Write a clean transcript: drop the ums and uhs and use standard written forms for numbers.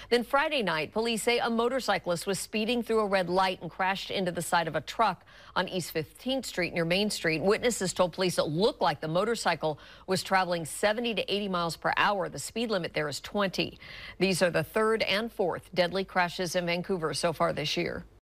Then Friday night, police say a motorcyclist was speeding through a red light and crashed into the side of a truck on East 15th Street near Main Street. Witnesses told police it looked like the motorcycle was traveling 70 to 80 miles per hour. The speed limit there is 20. These are the third and fourth deadly crashes in Vancouver so far this year.